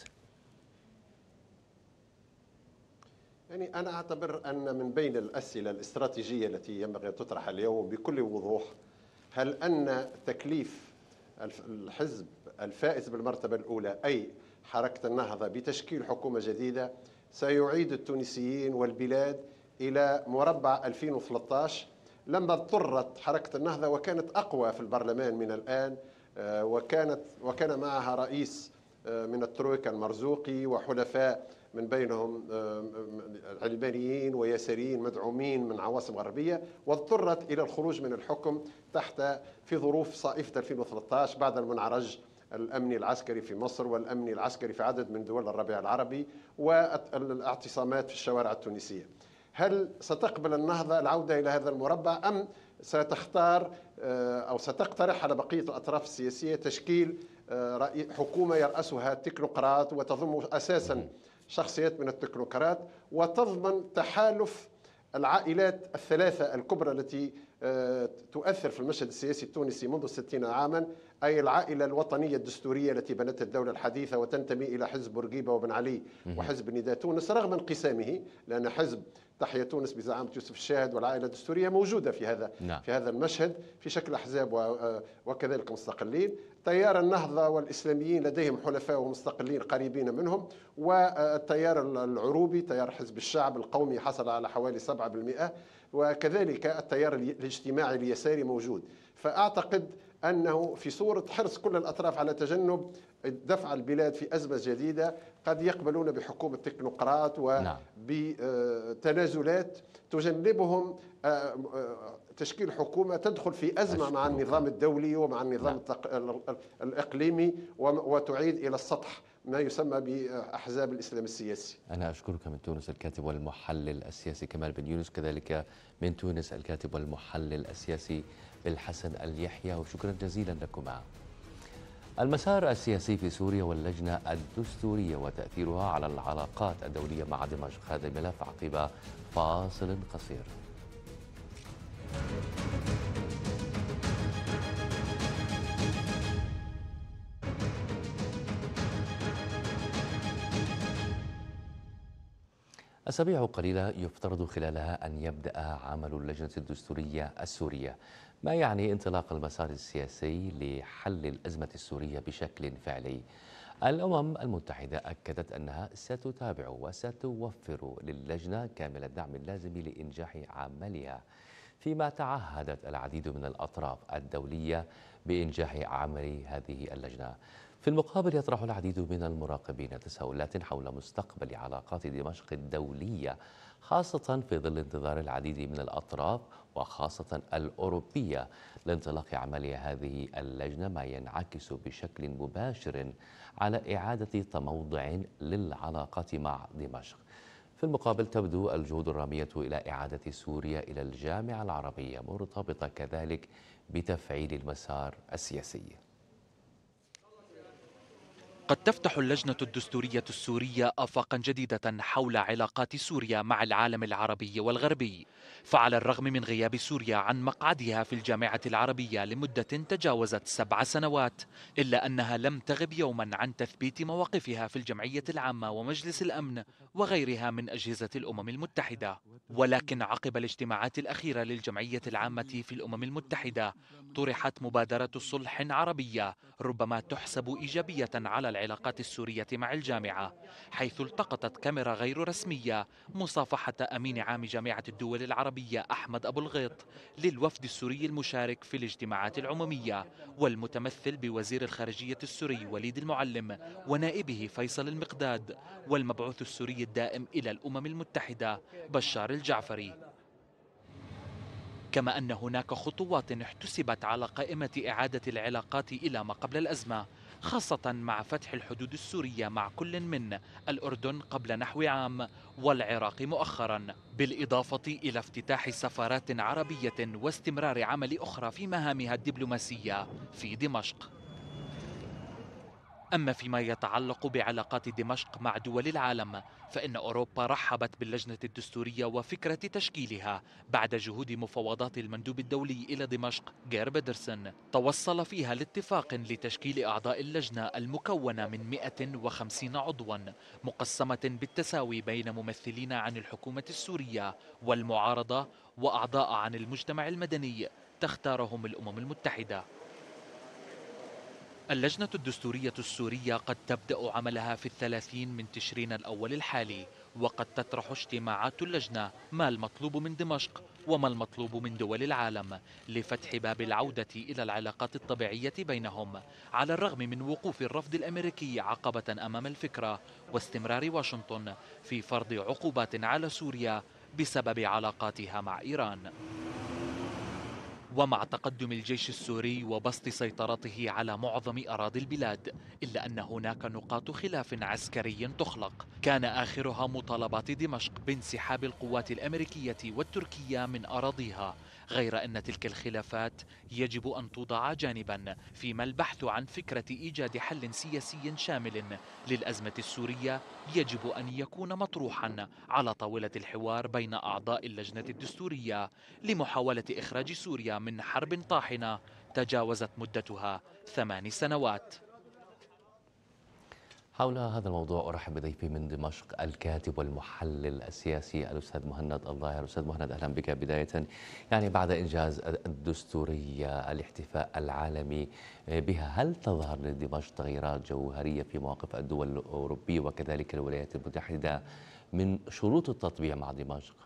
يعني أنا أعتبر أن من بين الأسئلة الاستراتيجية التي ينبغي أن تطرح اليوم بكل وضوح، هل أن تكليف الحزب الفائز بالمرتبة الأولى أي حركة النهضة بتشكيل حكومة جديدة سيعيد التونسيين والبلاد إلى مربع 2013 لما اضطرت حركة النهضة وكانت أقوى في البرلمان من الآن، وكان معها رئيس من الترويكا المرزوقي وحلفاء من بينهم علمانيين ويساريين مدعومين من عواصم غربية، واضطرت إلى الخروج من الحكم في ظروف صائفة 2013 بعد المنعرج الأمني العسكري في مصر والأمني العسكري في عدد من دول الربيع العربي والاعتصامات في الشوارع التونسية. هل ستقبل النهضة العودة إلى هذا المربع أم ستختار أو ستقترح على بقية الأطراف السياسية تشكيل حكومة يرأسها تكنوقراط وتضم أساسا شخصيات من التكنوقراط وتضمن تحالف العائلات الثلاثة الكبرى التي تؤثر في المشهد السياسي التونسي منذ 60 عاما، أي العائلة الوطنية الدستورية التي بنتها الدولة الحديثة وتنتمي إلى حزب بورقيبة وبن علي وحزب نداء تونس رغم انقسامه، لأن حزب تحيا تونس بزعامة يوسف الشاهد والعائلة الدستورية موجودة في هذا المشهد في شكل أحزاب وكذلك مستقلين. تيار النهضة والإسلاميين لديهم حلفاء ومستقلين قريبين منهم، والتيار العروبي تيار حزب الشعب القومي حصل على حوالي 7%، وكذلك التيار الاجتماعي اليساري موجود. فأعتقد أنه في صورة حرص كل الأطراف على تجنب دفع البلاد في أزمة جديدة قد يقبلون بحكومة تكنوقراط وبتنازلات تجنبهم تشكيل حكومة تدخل في أزمة مع النظام الدولي ومع النظام الإقليمي وتعيد إلى السطح ما يسمى بأحزاب الإسلام السياسي. أنا أشكرك من تونس الكاتب والمحلل السياسي كمال بن يونس، كذلك من تونس الكاتب والمحلل السياسي بالحسن اليحيى، وشكرا جزيلا لكما. المسار السياسي في سوريا واللجنة الدستورية وتأثيرها على العلاقات الدولية مع دمشق، هذا الملف عقب فاصل قصير. أسابيع قليلة يفترض خلالها أن يبدأ عمل اللجنة الدستورية السورية، ما يعني انطلاق المسار السياسي لحل الأزمة السورية بشكل فعلي. الأمم المتحدة أكدت أنها ستتابع وستوفر للجنة كامل الدعم اللازم لإنجاح عملها، فيما تعهدت العديد من الأطراف الدولية بإنجاح عمل هذه اللجنة. في المقابل يطرح العديد من المراقبين تساؤلات حول مستقبل علاقات دمشق الدولية، خاصة في ظل انتظار العديد من الأطراف وخاصة الأوروبية لانطلاق عمل هذه اللجنة، ما ينعكس بشكل مباشر على إعادة تموضع للعلاقات مع دمشق. في المقابل تبدو الجهود الرامية إلى إعادة سوريا إلى الجامعة العربية مرتبطة كذلك بتفعيل المسار السياسي. قد تفتح اللجنة الدستورية السورية آفاقا جديدة حول علاقات سوريا مع العالم العربي والغربي، فعلى الرغم من غياب سوريا عن مقعدها في الجامعة العربية لمدة تجاوزت 7 سنوات، إلا أنها لم تغب يوما عن تثبيت مواقفها في الجمعية العامة ومجلس الأمن وغيرها من أجهزة الأمم المتحدة. ولكن عقب الاجتماعات الأخيرة للجمعية العامة في الأمم المتحدة طرحت مبادرة صلح عربية ربما تحسب إيجابية على العلاقات السورية مع الجامعة، حيث التقطت كاميرا غير رسمية مصافحة أمين عام جامعة الدول العربية أحمد أبو الغيط للوفد السوري المشارك في الاجتماعات العمومية، والمتمثل بوزير الخارجية السوري وليد المعلم ونائبه فيصل المقداد والمبعوث السوري الدائم إلى الأمم المتحدة بشار الجعفري. كما أن هناك خطوات احتسبت على قائمة إعادة العلاقات إلى ما قبل الأزمة، خاصة مع فتح الحدود السورية مع كل من الأردن قبل نحو عام والعراق مؤخرا، بالإضافة إلى افتتاح سفارات عربية واستمرار عمل أخرى في مهامها الدبلوماسية في دمشق. أما فيما يتعلق بعلاقات دمشق مع دول العالم، فإن أوروبا رحبت باللجنة الدستورية وفكرة تشكيلها بعد جهود مفاوضات المندوب الدولي إلى دمشق غير بيدرسون، توصل فيها لاتفاق لتشكيل أعضاء اللجنة المكونة من 150 عضوا مقسمة بالتساوي بين ممثلين عن الحكومة السورية والمعارضة وأعضاء عن المجتمع المدني تختارهم الأمم المتحدة. اللجنة الدستورية السورية قد تبدأ عملها في 30 من تشرين الأول الحالي، وقد تطرح اجتماعات اللجنة ما المطلوب من دمشق وما المطلوب من دول العالم لفتح باب العودة إلى العلاقات الطبيعية بينهم، على الرغم من وقوف الرفض الأمريكي عقبة أمام الفكرة واستمرار واشنطن في فرض عقوبات على سوريا بسبب علاقاتها مع إيران. ومع تقدم الجيش السوري وبسط سيطرته على معظم أراضي البلاد، إلا أن هناك نقاط خلاف عسكري تخلق، كان آخرها مطالبات دمشق بانسحاب القوات الأمريكية والتركية من أراضيها، غير أن تلك الخلافات يجب أن توضع جانبا، فيما البحث عن فكرة إيجاد حل سياسي شامل للأزمة السورية يجب أن يكون مطروحا على طاولة الحوار بين أعضاء اللجنة الدستورية لمحاولة إخراج سوريا من حرب طاحنة تجاوزت مدتها 8 سنوات. حول هذا الموضوع أرحب بضيفي من دمشق الكاتب والمحلل السياسي الأستاذ مهند الظاهر. أستاذ مهند، أهلا بك. بداية يعني بعد إنجاز الدستورية الاحتفاء العالمي بها، هل تظهر لدمشق تغييرات جوهرية في مواقف الدول الأوروبية وكذلك الولايات المتحدة من شروط التطبيع مع دمشق؟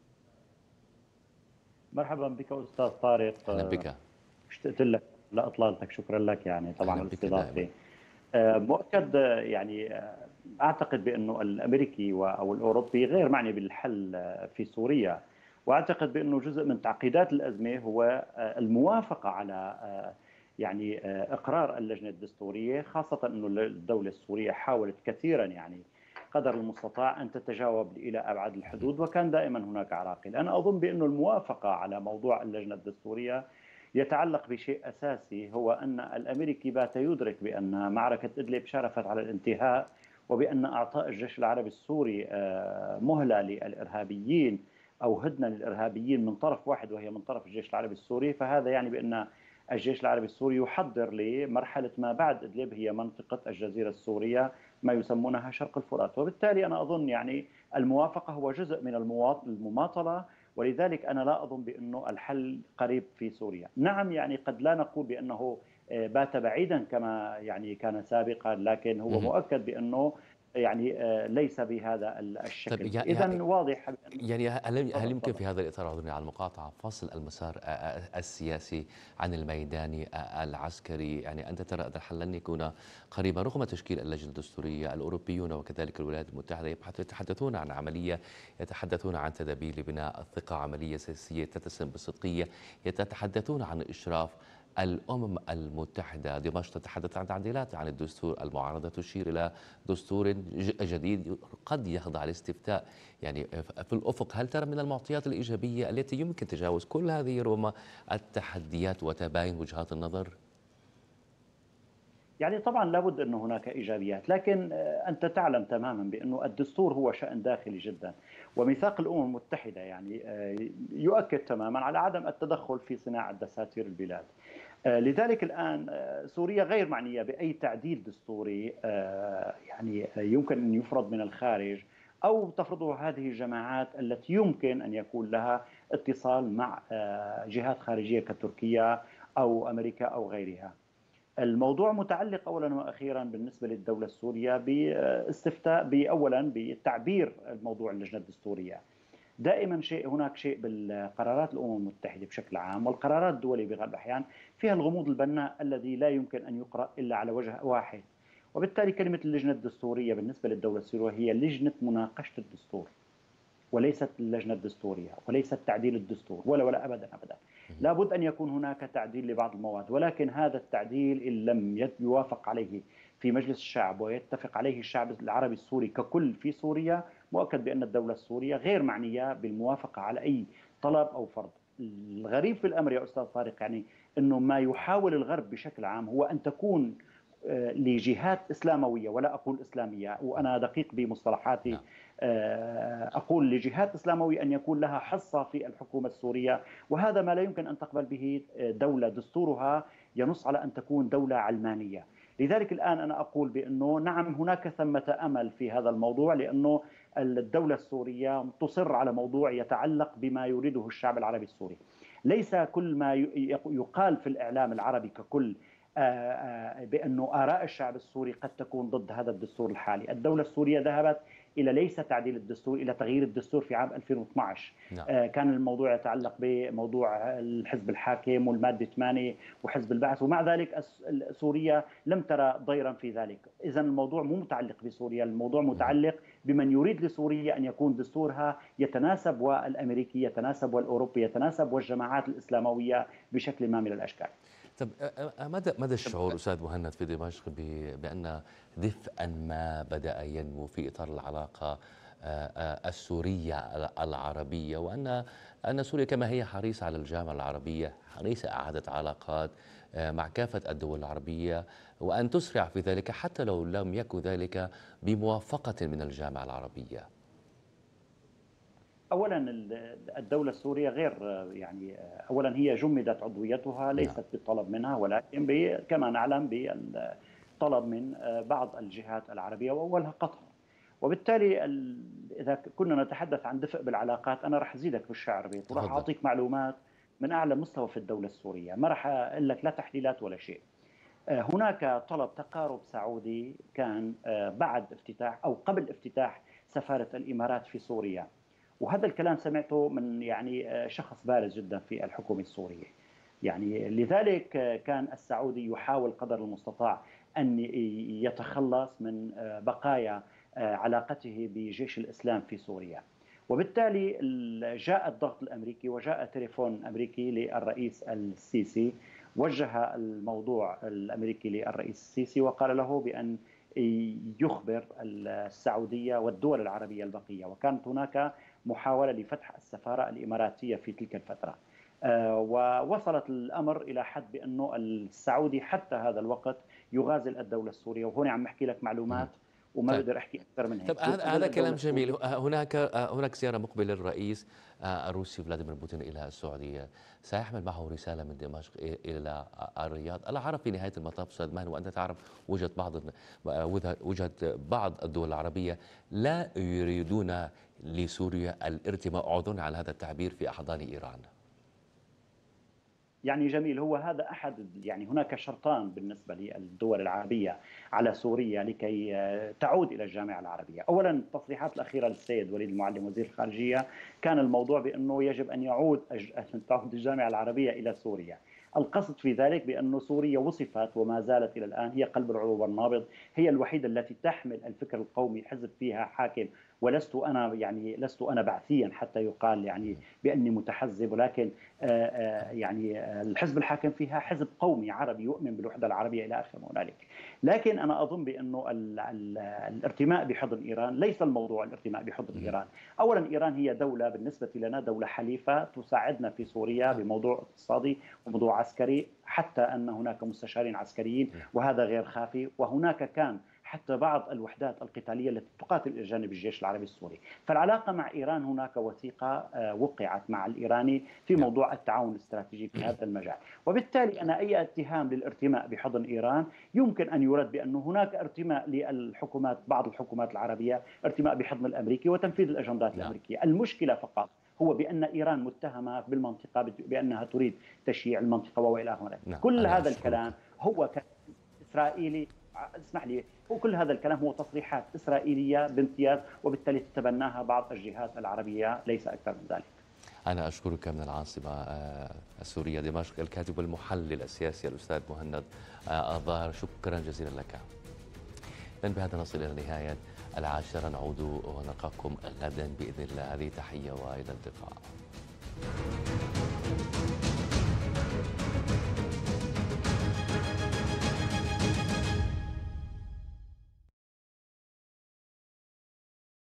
مرحبا بك أستاذ طارق. أهلا بك. اشتقت لك لإطلالتك، شكرا لك يعني طبعا الاستضافة. مؤكد يعني أعتقد بأنه الأمريكي أو الأوروبي غير معني بالحل في سوريا، وأعتقد بأنه جزء من تعقيدات الأزمة هو الموافقة على يعني إقرار اللجنة الدستورية، خاصة أنه الدولة السورية حاولت كثيرا يعني قدر المستطاع أن تتجاوب إلى أبعد الحدود، وكان دائما هناك عراقيل. أنا أظن بأن الموافقة على موضوع اللجنة الدستورية يتعلق بشيء أساسي، هو أن الأمريكي بات يدرك بأن معركة إدلب شرفت على الانتهاء، وبأن أعطاء الجيش العربي السوري مهلة للإرهابيين أو هدنة للإرهابيين من طرف واحد وهي من طرف الجيش العربي السوري، فهذا يعني بأن الجيش العربي السوري يحضر لمرحلة ما بعد إدلب، هي منطقة الجزيرة السورية ما يسمونها شرق الفرات. وبالتالي أنا أظن يعني الموافقة هو جزء من المماطلة، ولذلك أنا لا أظن بأنه الحل قريب في سوريا. نعم يعني قد لا نقول بأنه بات بعيدا كما يعني كان سابقا، لكن هو مؤكد بأنه يعني ليس بهذا الشكل. طيب إذن واضح يعني هل يمكن في هذا الإطار، أعذرني على المقاطعة، فصل المسار السياسي عن الميداني العسكري؟ يعني أنت ترى أن الحل لن يكون قريبا رغم تشكيل اللجنة الدستورية؟ الأوروبيون وكذلك الولايات المتحدة يتحدثون عن عملية، يتحدثون عن تدابير لبناء الثقة، عملية سياسية تتسم بالصدقية، يتحدثون عن إشراف الأمم المتحدة. دمشق تتحدث عن تعديلات عن الدستور، المعارضة تشير إلى دستور جديد قد يخضع لاستفتاء. يعني في الأفق هل ترى من المعطيات الإيجابية التي يمكن تجاوز كل هذه ربما التحديات وتباين وجهات النظر؟ يعني طبعا لابد أن هناك إيجابيات، لكن أنت تعلم تماما بأنه الدستور هو شأن داخلي جدا، وميثاق الأمم المتحدة يعني يؤكد تماما على عدم التدخل في صناعة دساتير البلاد. لذلك الآن سوريا غير معنية بأي تعديل دستوري يعني يمكن أن يفرض من الخارج أو تفرضه هذه الجماعات التي يمكن أن يكون لها اتصال مع جهات خارجية كتركيا أو أمريكا أو غيرها. الموضوع متعلق أولا وأخيرا بالنسبة للدولة السورية باستفتاء أولا بتعبير الموضوع اللجنة الدستورية. دائما هناك شيء بالقرارات الأمم المتحدة بشكل عام والقرارات الدولية بغالب الأحيان فيها الغموض البناء الذي لا يمكن أن يقرأ إلا على وجه واحد، وبالتالي كلمة اللجنة الدستورية بالنسبة للدولة السورية هي لجنة مناقشة الدستور وليست اللجنة الدستورية وليست تعديل الدستور ولا أبدا أبدا. لابد أن يكون هناك تعديل لبعض المواد، ولكن هذا التعديل إن لم يوافق عليه في مجلس الشعب ويتفق عليه الشعب العربي السوري ككل في سوريا، مؤكد بأن الدولة السورية غير معنية بالموافقة على أي طلب أو فرض. الغريب في الأمر يا أستاذ طارق يعني أنه ما يحاول الغرب بشكل عام هو أن تكون لجهات إسلاموية، ولا أقول إسلامية وأنا دقيق بمصطلحاتي، أقول لجهات إسلاموية أن يكون لها حصة في الحكومة السورية، وهذا ما لا يمكن أن تقبل به دولة دستورها ينص على أن تكون دولة علمانية. لذلك الآن أنا أقول بأنه نعم هناك ثمة أمل في هذا الموضوع، لأنه الدولة السورية تصر على موضوع يتعلق بما يريده الشعب العربي السوري. ليس كل ما يقال في الإعلام العربي ككل بأنه آراء الشعب السوري قد تكون ضد هذا الدستور الحالي. الدولة السورية ذهبت إلى ليس تعديل الدستور، إلى تغيير الدستور في عام 2012. كان الموضوع يتعلق بموضوع الحزب الحاكم والمادة 8 وحزب البعث، ومع ذلك سوريا لم ترى ضيرا في ذلك. إذن الموضوع مو متعلق بسوريا، الموضوع متعلق بمن يريد لسوريا أن يكون دستورها يتناسب والأمريكي يتناسب والأوروبي يتناسب والجماعات الإسلاموية بشكل ما من الأشكال. طب مدى الشعور أستاذ مهند في دمشق بأن دفئا ما بدأ ينمو في إطار العلاقة السورية العربية، وأن سوريا كما هي حريصة على الجامعة العربية، حريصة إعادة علاقات مع كافة الدول العربية، وأن تسرع في ذلك حتى لو لم يكن ذلك بموافقة من الجامعة العربية؟ أولا الدولة السورية غير يعني أولا هي جمدت عضويتها ليست بطلب منها، ولكن كما نعلم بالطلب من بعض الجهات العربية وأولها قطر. وبالتالي إذا كنا نتحدث عن دفء بالعلاقات أنا رح أزيدك بالشعر بيت وراح أعطيك معلومات من أعلى مستوى في الدولة السورية، ما رح أقول لك لا تحليلات ولا شيء. هناك طلب تقارب سعودي كان بعد افتتاح أو قبل افتتاح سفارة الإمارات في سوريا، وهذا الكلام سمعته من يعني شخص بارز جدا في الحكومة السورية. يعني لذلك كان السعودي يحاول قدر المستطاع أن يتخلص من بقايا علاقته بجيش الإسلام في سوريا، وبالتالي جاء الضغط الأمريكي وجاء تليفون أمريكي للرئيس السيسي وجه الموضوع الأمريكي للرئيس السيسي وقال له بأن يخبر السعودية والدول العربية البقية، وكانت هناك محاولة لفتح السفارة الإماراتية في تلك الفترة. ووصلت الأمر إلى حد بأنه السعودي حتى هذا الوقت يغازل الدولة السورية، وهنا عم أحكي لك معلومات وما بقدر احكي اكثر من هيك. طب هذا كلام جميل. هناك زياره مقبله للرئيس الروسي فلاديمير بوتين الى السعوديه، سيحمل معه رساله من دمشق الى الرياض. الا عرف في نهايه المطاف استاذ مهنا، وانت تعرف وجهه بعض الدول العربيه لا يريدون لسوريا الارتماء، اعذرني على هذا التعبير، في احضان ايران. يعني جميل، هو هذا أحد، يعني هناك شرطان بالنسبة للدول العربية على سوريا لكي تعود إلى الجامعة العربية. أولا التصريحات الأخيرة للسيد وليد المعلم وزير الخارجية كان الموضوع بأنه يجب أن تعود الجامعة العربية إلى سوريا. القصد في ذلك بأن سوريا وصفت وما زالت إلى الآن هي قلب العروبة والنابض، هي الوحيدة التي تحمل الفكر القومي، حزب فيها حاكم، ولست أنا بعثيا حتى يقال يعني بأني متحزب، ولكن يعني الحزب الحاكم فيها حزب قومي عربي يؤمن بالوحدة العربية إلى آخر ما هنالك. لكن أنا أظن بأنه الارتماء بحضن إيران ليس الموضوع الارتماء بحضن إيران. أولا إيران هي دولة بالنسبة لنا دولة حليفة تساعدنا في سوريا بموضوع اقتصادي وموضوع عسكري، حتى أن هناك مستشارين عسكريين وهذا غير خافي، وهناك كان حتى بعض الوحدات القتالية التي تقاتل إلى جانب الجيش العربي السوري. فالعلاقة مع إيران هناك وثيقة وقعت مع الإيراني في موضوع التعاون الاستراتيجي في هذا المجال، وبالتالي أنا أي اتهام للارتماء بحضن إيران يمكن أن يرد بأنه هناك ارتماء للحكومات، بعض الحكومات العربية ارتماء بحضن الأمريكي وتنفيذ الأجندات الأمريكية. المشكلة فقط هو بأن إيران متهمة بالمنطقة بأنها تريد تشييع المنطقة وإلى آخره. كل هذا الكلام هو إسرائيلي، اسمح لي، وكل هذا الكلام هو تصريحات إسرائيلية بامتياز، وبالتالي تتبناها بعض الجهات العربية، ليس أكثر من ذلك. أنا أشكرك من العاصمة السورية دمشق الكاتب والمحلل السياسي الأستاذ مهند الظاهر، شكرا جزيلا لك. بهذا نصل إلى نهاية 10، نعود ونلقاكم غدا بإذن الله. هذه تحية وإلى اللقاء.